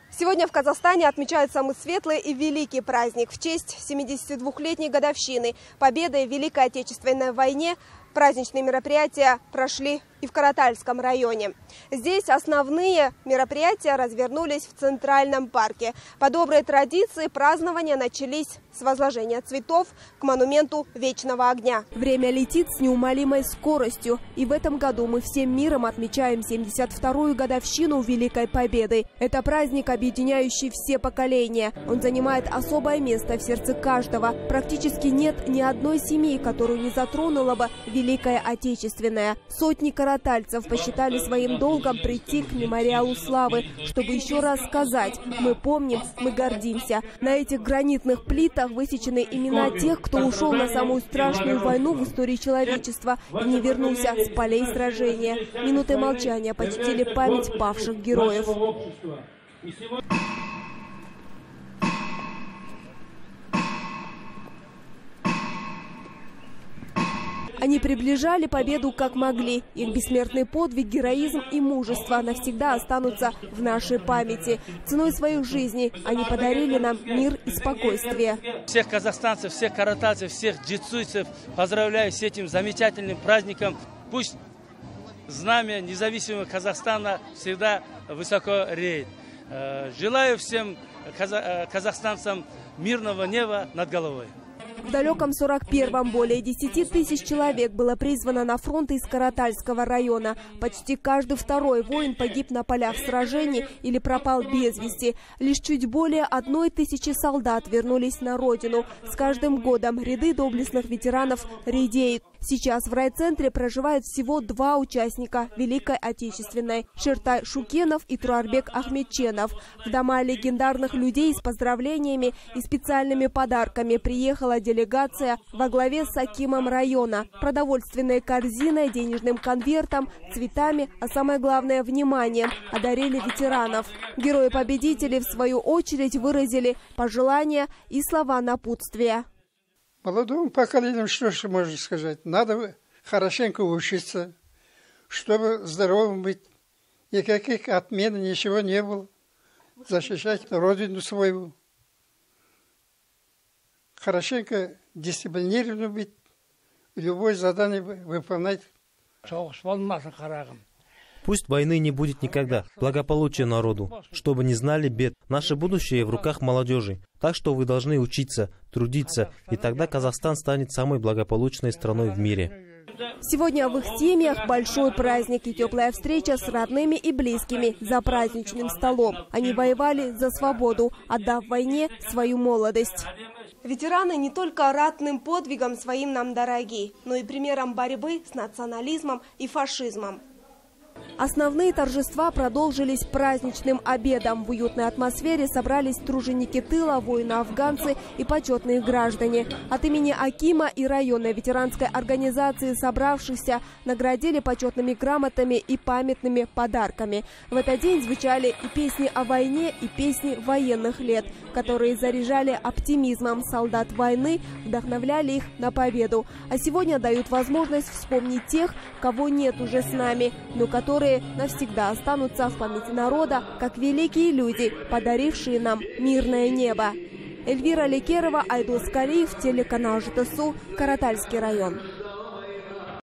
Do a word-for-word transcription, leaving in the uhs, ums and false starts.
Сегодня в Казахстане отмечают самый светлый и великий праздник. В честь семидесятидвухлетней годовщины победы в Великой Отечественной войне праздничные мероприятия прошли и в Каратальском районе. Здесь основные мероприятия развернулись в Центральном парке. По доброй традиции празднования начались с возложения цветов к монументу Вечного огня. Время летит с неумолимой скоростью. И в этом году мы всем миром отмечаем семьдесят вторую годовщину Великой Победы. Это праздник, объединяющий все поколения. Он занимает особое место в сердце каждого. Практически нет ни одной семьи, которую не затронула бы Великая Отечественная. Сотни каратальцев посчитали своим долгом прийти к мемориалу славы, чтобы еще раз сказать: мы помним, мы гордимся. На этих гранитных плитах высечены имена тех, кто ушел на самую страшную войну в истории человечества и не вернулся с полей сражения. Минутой молчания почтили память павших героев. Они приближали победу как могли. Их бессмертный подвиг, героизм и мужество навсегда останутся в нашей памяти. Ценой своих жизней они подарили нам мир и спокойствие. Всех казахстанцев, всех каратальцев, всех джитсуйцев поздравляю с этим замечательным праздником. Пусть знамя независимого Казахстана всегда высоко реет. Желаю всем казахстанцам мирного неба над головой. В далеком сорок первом более десяти тысяч человек было призвано на фронт из Каратальского района. Почти каждый второй воин погиб на полях сражений или пропал без вести. Лишь чуть более одной тысячи солдат вернулись на родину. С каждым годом ряды доблестных ветеранов редеют. Сейчас в райцентре проживают всего два участника Великой Отечественной – Шертай Шукенов и Турарбек Ахметченов. В дома легендарных людей с поздравлениями и специальными подарками приехала делегация во главе с акимом района. Продовольственной корзиной, денежным конвертом, цветами, а самое главное – вниманием одарили ветеранов. Герои-победители, в свою очередь, выразили пожелания и слова напутствия. Молодому поколению что же можно сказать? Надо хорошенько учиться, чтобы здоровым быть. Никаких отмен, ничего не было. Защищать родину свою. Хорошенько дисциплинированно быть. Любое задание выполнять. Пусть войны не будет никогда. Благополучие народу. Чтобы не знали бед. Наше будущее в руках молодежи. Так что вы должны учиться, трудиться. И тогда Казахстан станет самой благополучной страной в мире. Сегодня в их семьях большой праздник и теплая встреча с родными и близкими за праздничным столом. Они воевали за свободу, отдав войне свою молодость. Ветераны не только ратным подвигом своим нам дороги, но и примером борьбы с национализмом и фашизмом. Основные торжества продолжились праздничным обедом. В уютной атмосфере собрались труженики тыла, воины-афганцы и почетные граждане. От имени акима и районной ветеранской организации собравшихся наградили почетными грамотами и памятными подарками. В этот день звучали и песни о войне, и песни военных лет, которые заряжали оптимизмом солдат войны, вдохновляли их на победу. А сегодня дают возможность вспомнить тех, кого нет уже с нами, но которые навсегда останутся в памяти народа, как великие люди, подарившие нам мирное небо. Эльвира Лекерова, Айдос Калиев, телеканал ЖТСУ, Каратальский район.